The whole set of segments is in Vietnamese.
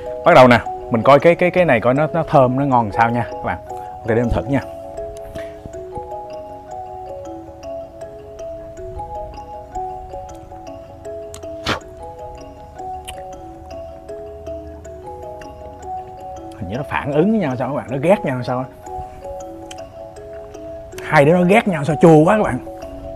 Bắt đầu nè, mình coi cái này coi nó thơm nó ngon làm sao nha các bạn. Ok, để mình thử nha. Hình như nó phản ứng với nhau sao các bạn, nó ghét nhau sao. Hai đứa nó ghét nhau sao, chua quá các bạn.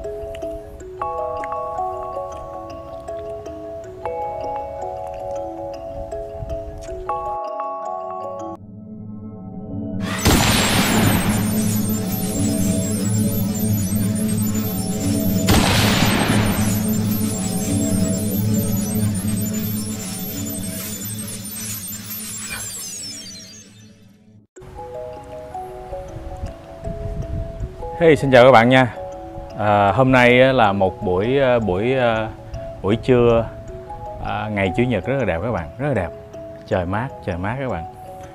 Hey, xin chào các bạn nha. Hôm nay là một buổi trưa ngày Chủ nhật rất là đẹp các bạn, rất là đẹp. Trời mát các bạn.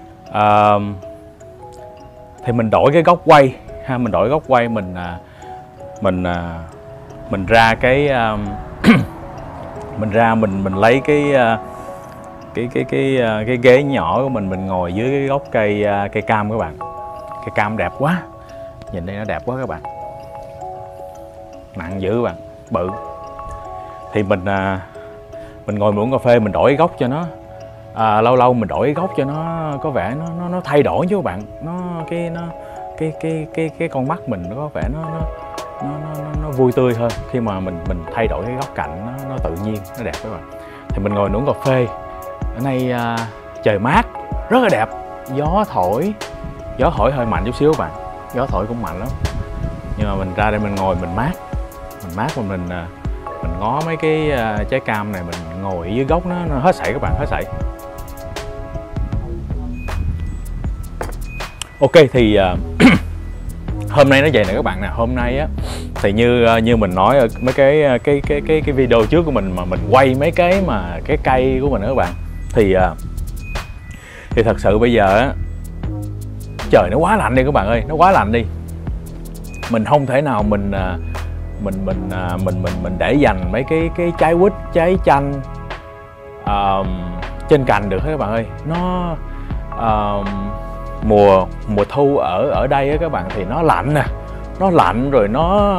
Thì mình đổi cái góc quay ha, mình đổi góc quay, mình ra cái mình lấy cái ghế nhỏ của mình ngồi dưới cái gốc cây cam các bạn. Cây cam đẹp quá. Nhìn đây nó đẹp quá các bạn. Nặng dữ các bạn, bự. Thì mình ngồi uống cà phê, mình đổi góc cho nó. Lâu lâu mình đổi góc cho nó có vẻ nó thay đổi chứ các bạn. Cái con mắt mình nó có vẻ nó vui tươi hơn khi mà mình thay đổi cái góc cạnh nó tự nhiên, nó đẹp các bạn. Thì mình ngồi uống cà phê. Ở đây trời mát, rất là đẹp. Gió thổi hơi mạnh chút xíu các bạn. Gió thổi cũng mạnh lắm, nhưng mà mình ra đây mình ngồi mình mát mà mình ngó mấy cái trái cam này, mình ngồi dưới gốc nó hết sảy các bạn, hết sảy. Ok thì hôm nay nó vậy nè các bạn nè. Hôm nay á thì như mình nói ở mấy cái video trước của mình, mà mình quay mấy cái cây của mình đó các bạn, thì thật sự bây giờ á trời nó quá lạnh đi các bạn ơi, nó quá lạnh đi. Mình không thể nào mình để dành mấy cái trái quýt, trái chanh trên cành được hết các bạn ơi. Nó mùa thu ở đây á các bạn, thì nó lạnh nè, nó lạnh rồi nó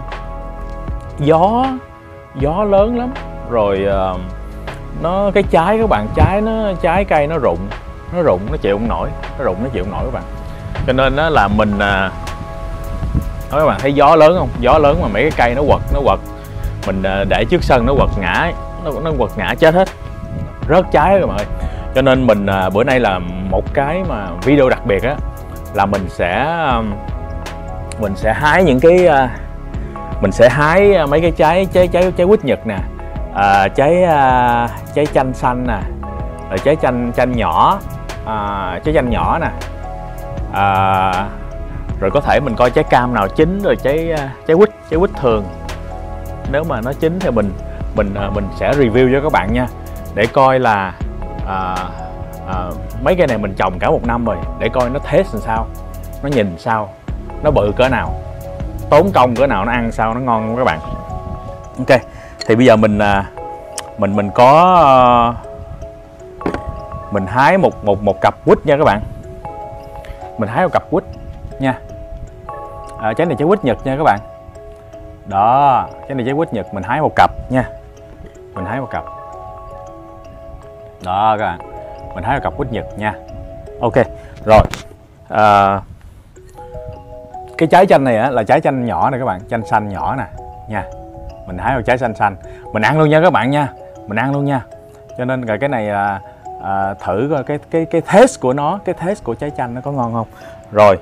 gió lớn lắm rồi. Nó cái trái các bạn, trái cây nó rụng nó chịu không nổi, các bạn. Cho nên đó là mình các bạn thấy gió lớn không, gió lớn mà mấy cái cây nó quật mình để trước sân nó quật ngã chết hết, rớt trái các bạn ơi. Cho nên mình bữa nay là một cái mà video đặc biệt á, là mình sẽ hái những cái mình sẽ hái mấy cái trái quýt Nhật nè, trái chanh xanh nè, rồi trái chanh nhỏ, trái chanh nhỏ nè, rồi có thể mình coi trái cam nào chín, rồi trái quýt thường. Nếu mà nó chín thì mình sẽ review cho các bạn nha, để coi là mấy cây này mình trồng cả một năm rồi, để coi nó test làm sao, nó nhìn sao, nó bự cỡ nào, tốn công cỡ nào, nó ăn sao, nó ngon không các bạn. Ok thì bây giờ mình hái một cặp quýt nha các bạn. Mình hái một cặp quýt nha. Trái này trái quýt Nhật nha các bạn. Đó, trái này trái quýt Nhật, mình hái một cặp nha. Mình hái một cặp. Đó các bạn, mình hái một cặp quýt Nhật nha. Ok, rồi. Cái trái chanh này á, là trái chanh nhỏ này các bạn, chanh xanh nhỏ nè nha. Mình hái một trái xanh, mình ăn luôn nha các bạn nha, mình ăn luôn nha. Cho nên cái này là thử coi cái taste của nó, cái taste của trái chanh nó có ngon không. Rồi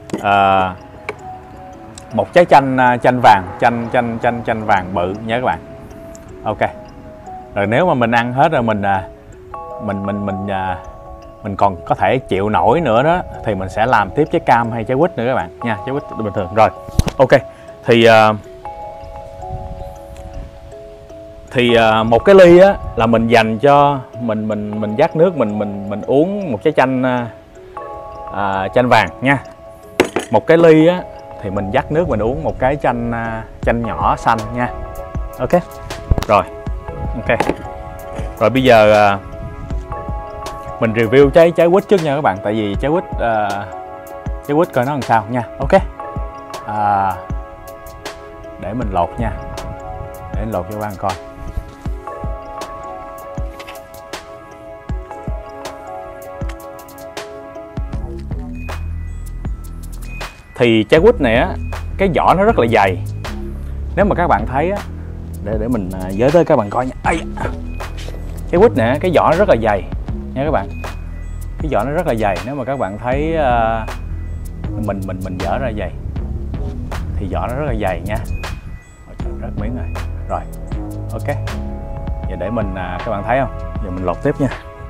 một trái chanh vàng, chanh vàng bự nha các bạn. Ok. Rồi nếu mà mình ăn hết rồi mình còn có thể chịu nổi nữa đó, thì mình sẽ làm tiếp trái cam hay trái quýt nữa các bạn nha, trái quýt bình thường. Rồi ok thì một cái ly á là mình dành cho mình vắt nước, mình uống một trái chanh vàng nha. Một cái ly á thì mình vắt nước mình uống một cái chanh nhỏ xanh nha. Ok rồi, ok rồi bây giờ mình review trái quýt trước nha các bạn, tại vì trái quýt coi nó làm sao nha. Ok, để mình lột nha, để mình lột cho các bạn coi. Thì trái quýt này á, cái vỏ nó rất là dày. Nếu mà các bạn thấy á, để mình giới tới các bạn coi nha. Trái quýt này cái vỏ nó rất là dày nha các bạn, cái vỏ nó rất là dày. Nếu mà các bạn thấy mình dở ra dày thì vỏ nó rất là dày nha. Rất miếng rồi. Rồi, ok. Giờ để mình các bạn thấy không? Giờ mình lột tiếp nha.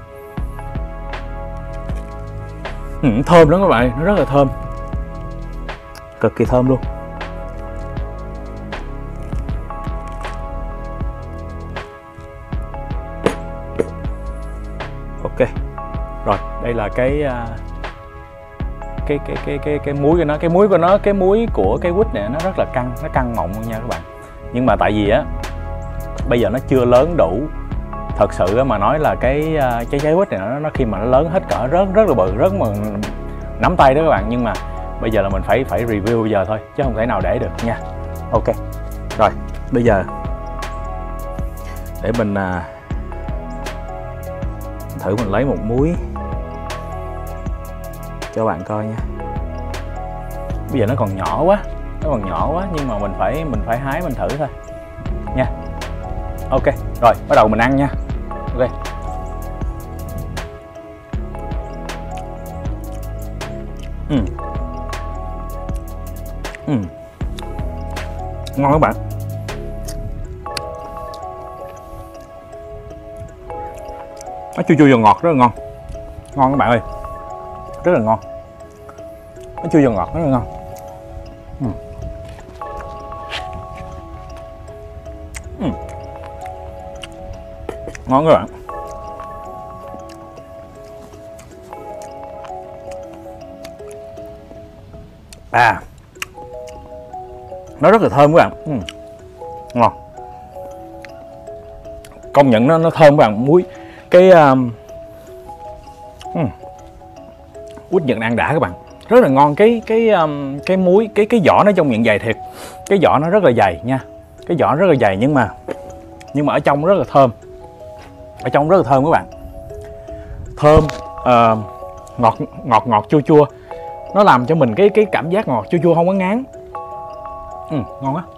Thơm lắm các bạn, nó rất là thơm, cực kỳ thơm luôn. Ok. Rồi, đây là cái muối của nó, cái muối của cái quýt này nó rất là căng, nó căng mọng luôn nha các bạn. Nhưng mà tại vì á bây giờ nó chưa lớn đủ. Thật sự mà nói là cái trái quýt này nó khi mà nó lớn hết cỡ rất là bự, rất mà nắm tay đó các bạn. Nhưng mà bây giờ là mình phải review bây giờ thôi, chứ không thể nào để được nha. Ok. Rồi, bây giờ để mình thử mình lấy một muối cho bạn coi nha. Bây giờ nó còn nhỏ quá, nhưng mà mình phải hái mình thử thôi nha. Ok, rồi bắt đầu mình ăn nha. Ok. Ngon các bạn. Nó chua chua và ngọt, rất là ngon. Ngon các bạn ơi, rất là ngon. Nó chua và ngọt, rất là ngon. Ngon các bạn. Nó rất là thơm các bạn. Ngon. Công nhận nó thơm các bạn. Muối cái quýt Nhật ăn đã các bạn, rất là ngon. Cái muối, cái vỏ nó trong miệng dày thiệt, cái vỏ nó rất là dày nha, cái vỏ rất là dày, nhưng mà ở trong rất là thơm, ở trong rất là thơm các bạn. Thơm, ngọt chua chua, nó làm cho mình cái cảm giác ngọt chua chua không có ngán. Ngon quá.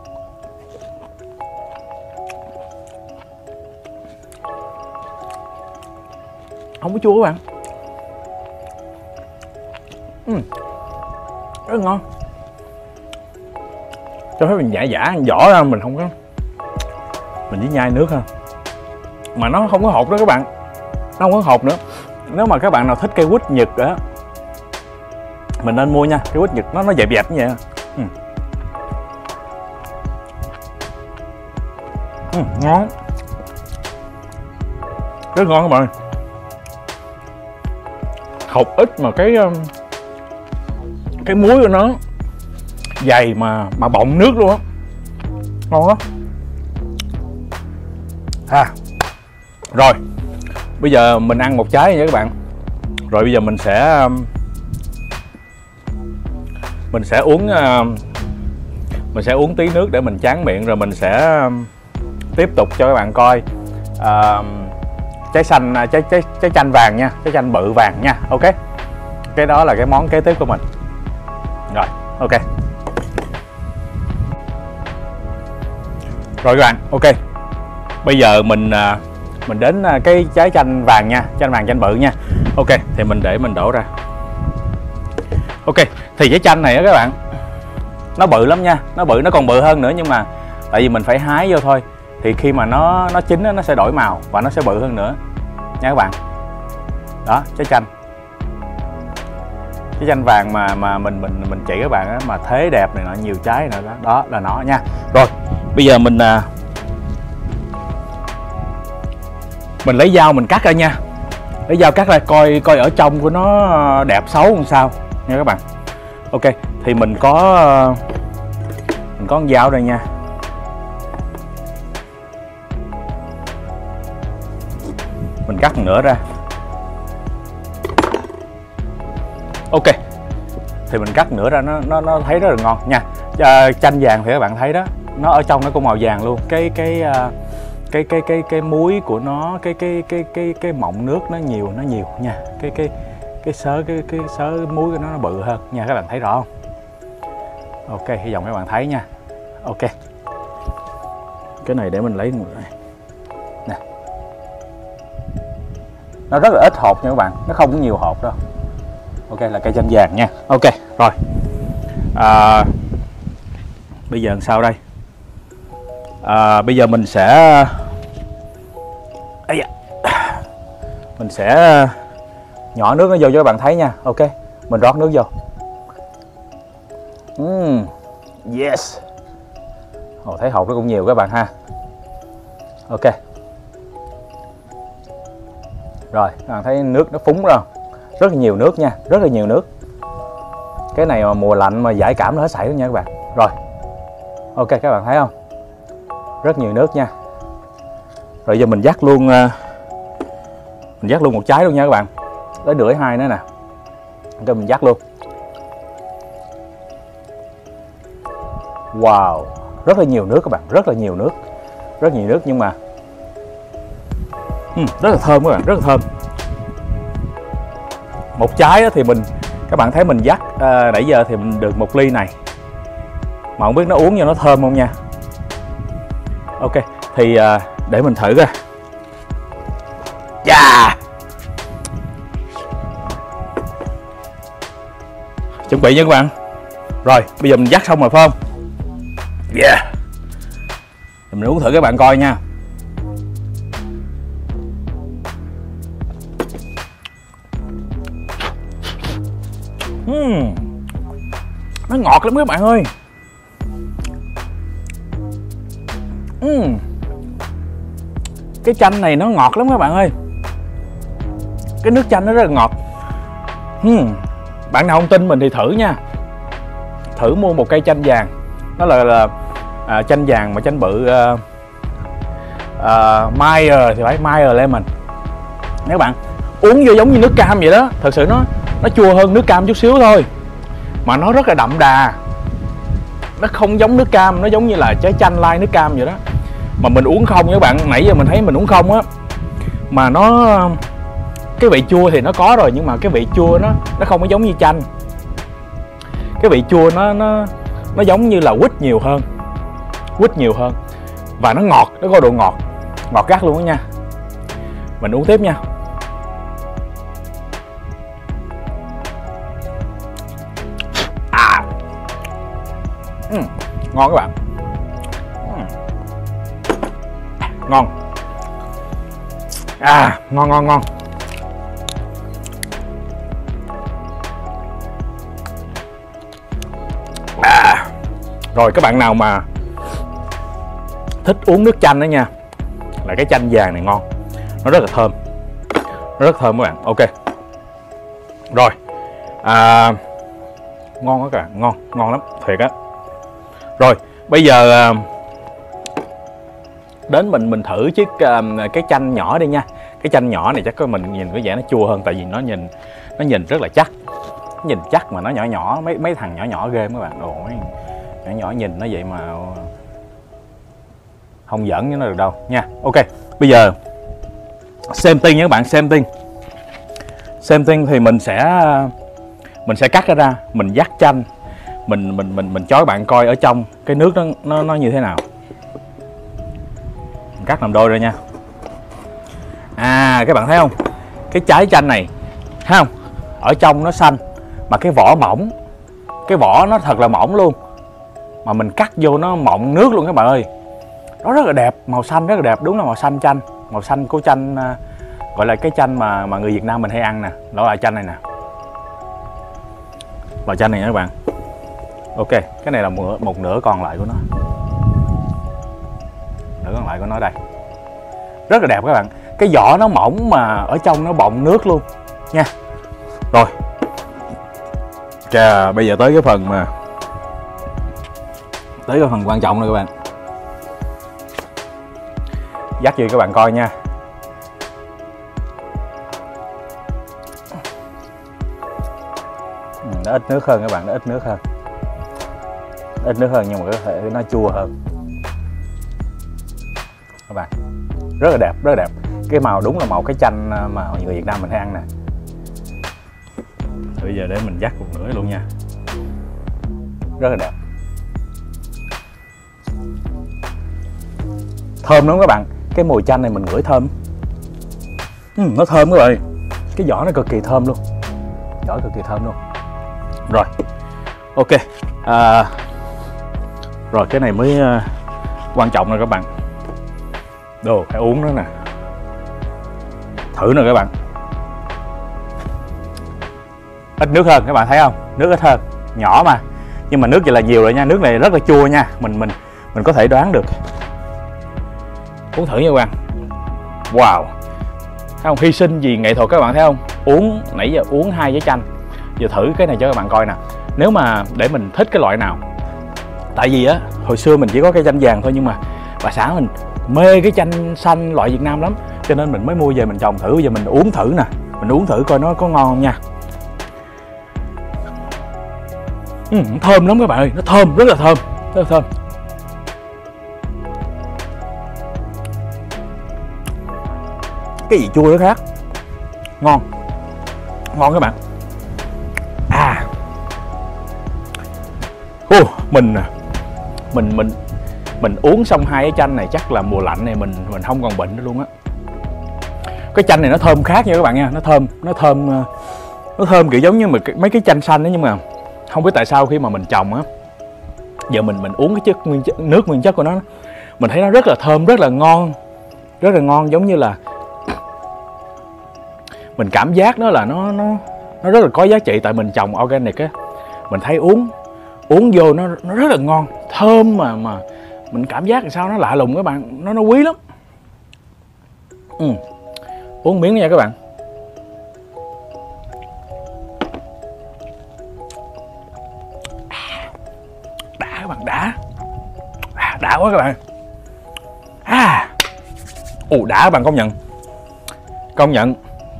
Không có chua các bạn. Rất là ngon. Cho phép mình giả ăn vỏ ra, mình không có, mình chỉ nhai nước thôi. Mà nó không có hột đó các bạn, nó không có hột nữa. Nếu mà các bạn nào thích cây quýt Nhật á, mình nên mua nha. Cây quýt Nhật nó dẹp như vậy. Ngon, rất ngon các bạn. Hột ít mà cái muối của nó dày mà bọng nước luôn á, ngon quá. Rồi bây giờ mình ăn một trái nha các bạn. Rồi bây giờ mình sẽ uống tí nước để mình tráng miệng, rồi mình sẽ tiếp tục cho các bạn coi trái chanh vàng nha, trái chanh bự vàng nha. Ok, cái đó là cái món kế tiếp của mình. Rồi, ok. Rồi các bạn, ok. Bây giờ mình đến cái trái chanh vàng nha, chanh vàng chanh bự nha. Ok, thì mình đổ ra. Ok, thì trái chanh này á các bạn, nó bự lắm nha, nó bự, nó còn bự hơn nữa, nhưng mà tại vì mình phải hái vô thôi. Thì khi mà nó chín nó sẽ đổi màu và nó sẽ bự hơn nữa nha các bạn. Đó, trái chanh vàng mà mình chỉ các bạn á, mà thế đẹp này, nó nhiều trái nữa đó là nó nha. Rồi bây giờ mình lấy dao mình cắt ra nha, lấy dao cắt ra coi ở trong của nó đẹp xấu làm sao nha các bạn. Ok, thì mình có con dao đây nha. Mình cắt một nửa ra. Ok, thì mình cắt nửa ra nó thấy rất là ngon nha. Chanh vàng thì các bạn thấy đó, nó ở trong nó cũng màu vàng luôn. Cái muối của nó, cái mọng nước nó nhiều nha. Cái sớ muối của nó bự hơn nha, các bạn thấy rõ không? Ok, hy vọng các bạn thấy nha. Ok, cái này để mình lấy nè, nó rất là ít hột nha các bạn, nó không có nhiều hột đâu. Ok, là cây chanh vàng nha. Ok rồi, bây giờ làm sao đây? Bây giờ mình sẽ nhỏ nước nó vô cho các bạn thấy nha. Ok, mình rót nước vô. Yes. Thấy hột nó cũng nhiều các bạn ha. Ok, rồi các bạn thấy nước nó phúng ra, rất là nhiều nước nha, rất là nhiều nước. Cái này mà mùa lạnh mà giải cảm nó hết sảy luôn nha các bạn. Rồi ok, các bạn thấy không, rất nhiều nước nha. Rồi giờ mình dắt luôn một trái luôn nha các bạn, tới rưỡi 2 nữa nè. Ok, mình dắt luôn. Wow, rất là nhiều nước các bạn, rất là nhiều nước, nhưng mà rất là thơm các bạn, rất là thơm. Một trái thì các bạn thấy mình dắt nãy giờ thì mình được 1 ly này, mà không biết nó uống vô nó thơm không nha. Ok, thì để mình thử coi. Chuẩn bị nha các bạn. Rồi bây giờ mình dắt xong rồi phải không? Mình uống thử các bạn coi nha. Nó ngọt lắm các bạn ơi. Cái chanh này nó ngọt lắm các bạn ơi. Cái nước chanh nó rất là ngọt. Bạn nào không tin mình thì thử nha. Thử mua một cây chanh vàng. Nó là chanh vàng mà chanh bự, Meyer thì phải, Meyer Lemon. Các bạn uống vô giống như nước cam vậy đó. Thật sự nó chua hơn nước cam chút xíu thôi, mà nó rất là đậm đà. Nó không giống nước cam, nó giống như là trái chanh lai nước cam vậy đó. Mà mình uống không các bạn, nãy giờ mình thấy mình uống không á, mà cái vị chua thì nó có rồi, nhưng mà cái vị chua nó không có giống như chanh. Cái vị chua nó giống như là quýt nhiều hơn, và nó ngọt, nó có độ ngọt gắt luôn đó nha. Mình uống tiếp nha. Ngon các bạn. Ngon. Ngon. Rồi các bạn nào mà thích uống nước chanh đó nha, là cái chanh vàng này ngon. Nó rất là thơm. Nó rất thơm các bạn. Ok. Rồi. Ngon đó các bạn, ngon lắm, thiệt á. Rồi, bây giờ đến mình thử chiếc cái chanh nhỏ đi nha. Cái chanh nhỏ này chắc có mình nhìn có vẻ nó chua hơn, tại vì nó nhìn rất là chắc. Nhìn chắc mà nó nhỏ, mấy thằng nhỏ ghê các bạn. Ôi, nhỏ nhìn nó vậy mà không giỡn với nó được đâu nha. Ok, bây giờ same thing nha các bạn, same thing thì mình sẽ cắt nó ra, mình dắt chanh, mình cho các bạn coi ở trong cái nước nó như thế nào. Mình cắt làm đôi ra nha. Các bạn thấy không, cái trái chanh này thấy không, ở trong nó xanh mà cái vỏ mỏng, cái vỏ nó thật là mỏng luôn, mà mình cắt vô nó mọng nước luôn các bạn ơi. Nó rất là đẹp, màu xanh rất là đẹp, đúng là màu xanh chanh, màu xanh của chanh, gọi là cái chanh mà người Việt Nam mình hay ăn nè. Đó là chanh này nè, loại chanh này nha các bạn. Ok, cái này là một nửa còn lại của nó, đây, rất là đẹp các bạn. Cái vỏ nó mỏng mà ở trong nó bọng nước luôn nha. Rồi, bây giờ tới cái phần quan trọng này các bạn. Dắt cho các bạn coi nha. Nó ít nước hơn các bạn, nó ít nước hơn. Ít nước hơn nhưng mà có thể nó chua hơn. Các bạn, rất là đẹp, rất là đẹp. Cái màu đúng là màu cái chanh mà người Việt Nam mình hay ăn nè. Bây giờ để mình dắt một nửa luôn nha. Rất là đẹp. Thơm lắm các bạn. Cái mùi chanh này mình ngửi thơm. Nó thơm các bạn. Cái vỏ nó cực kỳ thơm luôn. Vỏ cực kỳ thơm luôn. Rồi. Ok. Rồi cái này mới quan trọng rồi các bạn. Đồ phải uống nữa nè. Thử nè các bạn. Ít nước hơn các bạn thấy không? Nước ít hơn. Nhỏ mà. Nhưng mà nước vậy là nhiều rồi nha. Nước này rất là chua nha. Mình có thể đoán được. Uống thử nha các bạn. Wow. Thấy không? Hy sinh vì nghệ thuật các bạn thấy không? Uống nãy giờ uống 2 trái chanh. Giờ thử cái này cho các bạn coi nè. Nếu mà để mình thích cái loại nào. Tại vì á hồi xưa mình chỉ có cây chanh vàng thôi, nhưng mà bà xã mình mê cái chanh xanh loại Việt Nam lắm, cho nên mình mới mua về mình trồng thử. Bây giờ mình uống thử nè. Mình uống thử coi nó có ngon không nha. Thơm lắm các bạn ơi. Nó thơm, rất là thơm. Rất là thơm. Cái vị chua nó khác. Ngon. Ngon các bạn. Mình uống xong 2 cái chanh này chắc là mùa lạnh này mình không còn bệnh nữa luôn á. Cái chanh này nó thơm khác nha các bạn nha. Nó thơm kiểu giống như mấy cái chanh xanh đó, nhưng mà không biết tại sao khi mà mình trồng á, giờ mình uống cái nước nguyên chất của nó, mình thấy nó rất là thơm, rất là ngon. Rất là ngon, giống như là mình cảm giác đó là nó rất là có giá trị, tại mình trồng organic á. Mình thấy uống vô nó rất là ngon, thơm mà mình cảm giác làm sao nó lạ lùng các bạn, nó quý lắm. Uống miếng nha các bạn. Đã các bạn, đã quá các bạn. Đã các bạn, công nhận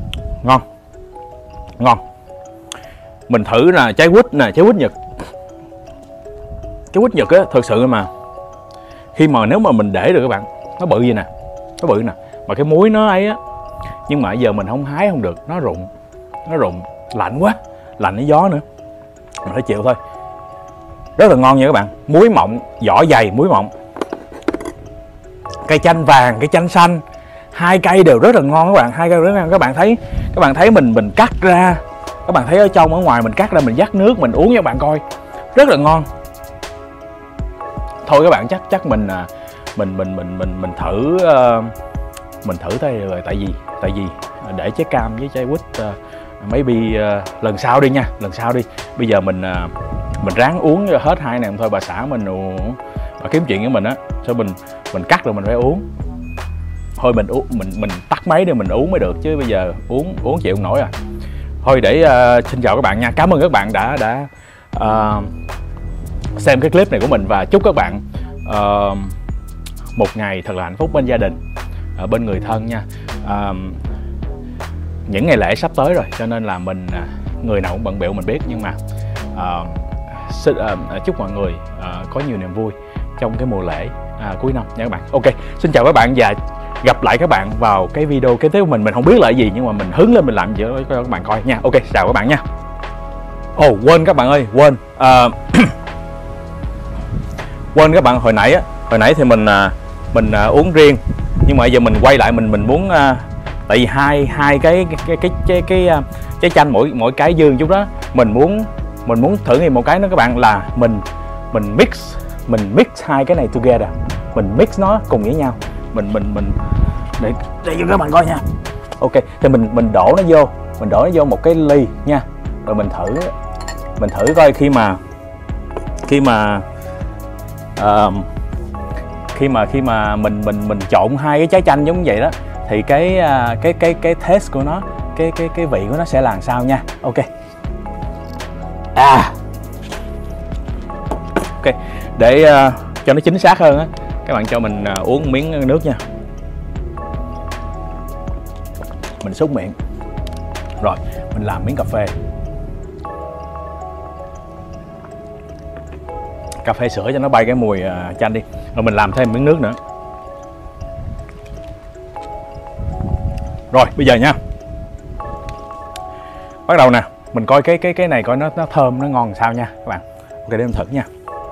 ngon. Mình thử là trái quýt nè, trái quýt Nhật. Cái quýt Nhật á, thật sự mà khi mà nếu mà mình để được các bạn, nó bự gì nè, nó bự nè, mà cái muối nó ấy á, nhưng mà giờ mình không hái không được, nó rụng, lạnh quá, lạnh cái gió nữa, mình phải chịu thôi. Rất là ngon nha các bạn. Muối mọng, vỏ dày, muối mọng. Cây chanh vàng, cây chanh xanh, 2 cây đều rất là ngon các bạn. 2 cây rất ngon. Các bạn thấy mình cắt ra, các bạn thấy ở trong ở ngoài mình cắt ra, mình vắt nước mình uống cho các bạn coi, rất là ngon. Thôi các bạn, chắc mình thử thôi rồi. Tại vì để trái cam với trái quýt maybe lần sau đi nha, lần sau đi. Bây giờ mình ráng uống cho hết 2 này thôi. Bà xã mình bà kiếm chuyện với mình á, cho mình cắt rồi mình phải uống. Thôi mình tắt máy để mình uống mới được, chứ bây giờ uống chịu không nổi à. Thôi để xin chào các bạn nha. Cảm ơn các bạn đã xem cái clip này của mình, và chúc các bạn một ngày thật là hạnh phúc bên gia đình, bên người thân nha. Những ngày lễ sắp tới rồi, cho nên là mình người nào cũng bận bịu mình biết, nhưng mà chúc mọi người có nhiều niềm vui trong cái mùa lễ cuối năm nha các bạn. Ok, xin chào các bạn và gặp lại các bạn vào cái video kế tiếp của mình. Mình không biết là gì, nhưng mà mình hứng lên mình làm cho các bạn coi nha. Ok, chào các bạn nha. Quên các bạn ơi, quên các bạn, hồi nãy thì mình uống riêng, nhưng mà giờ mình quay lại mình muốn tại vì hai cái chanh mỗi cái dương chút đó, mình muốn thử nghiệm một cái nữa các bạn, là mình mix 2 cái này together, mình mix nó cùng với nhau, mình để cho các bạn coi nha. Ok, thì mình đổ nó vô một cái ly nha, rồi mình thử coi khi mà mình trộn 2 cái trái chanh giống như vậy đó, thì cái taste của nó, cái vị của nó sẽ là làm sao nha. Ok. Ok, để cho nó chính xác hơn á, các bạn cho mình uống miếng nước nha. Mình súc miệng. Rồi, mình làm miếng cà phê. cà phê sữa cho nó bay cái mùi chanh đi. Rồi mình làm thêm miếng nước nữa. Rồi bây giờ nha, bắt đầu nè, mình coi cái này coi nó thơm, nó ngon sao nha các bạn. Ok, để em thử nha.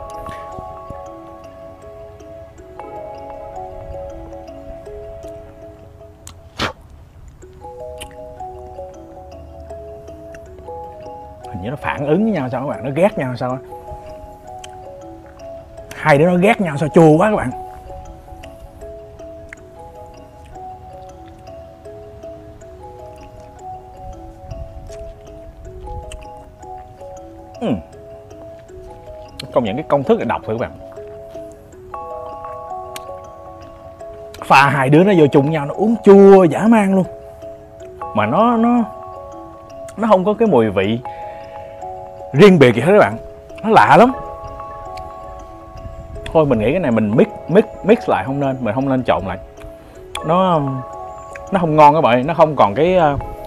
Hình như nó phản ứng với nhau sao các bạn, nó ghét nhau sao á. Hai đứa nó ghét nhau sao, chua quá các bạn. Công nhận cái công thức là độc thôi các bạn. Pha hai đứa nó vô chung nhau, nó uống chua dã man luôn. Mà nó không có cái mùi vị riêng biệt gì hết các bạn. Nó lạ lắm. Thôi mình nghĩ cái này mình mix lại không nên, mình không nên trộn lại. Nó không ngon các bạn, nó không còn cái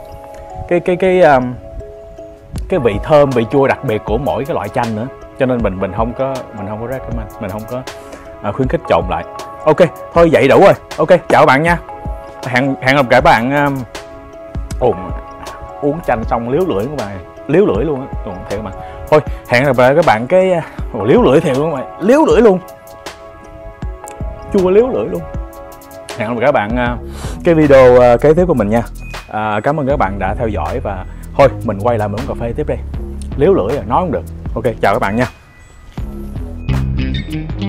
vị thơm, vị chua đặc biệt của mỗi cái loại chanh nữa. Cho nên mình không có recommend, mình không có khuyến khích trộn lại. Ok, thôi vậy đủ rồi. Ok, chào các bạn nha. Hẹn gặp các bạn uống chanh xong liếu lưỡi các bạn, liếu lưỡi luôn á, thiệt các bạn. Thôi hẹn gặp lại các bạn cái liếu lưỡi thiệt các bạn, liếu lưỡi luôn, chua liếu lưỡi luôn. Hẹn gặp lại các bạn cái video kế tiếp của mình nha. Cảm ơn các bạn đã theo dõi và thôi mình quay lại mình uống cà phê tiếp đây. Liếu lưỡi rồi nói không được. Ok, chào các bạn nha.